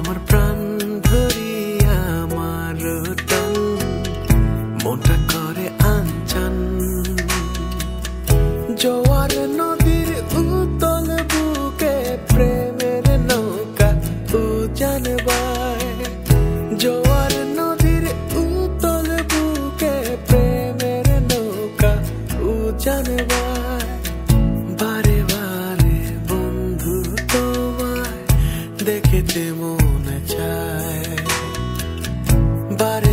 আমার প্রাণ ধরিয়া আমার টান মনটা করে আনচান জোয়ার নদীর উতল বুকে প্রেমের নৌকা উজান বায় জোয়ার নদীর উতল বুকে প্রেমের নৌকা উজান বায় বারে বারে বন্ধু তোমায় দেখতে মনে চায় বারে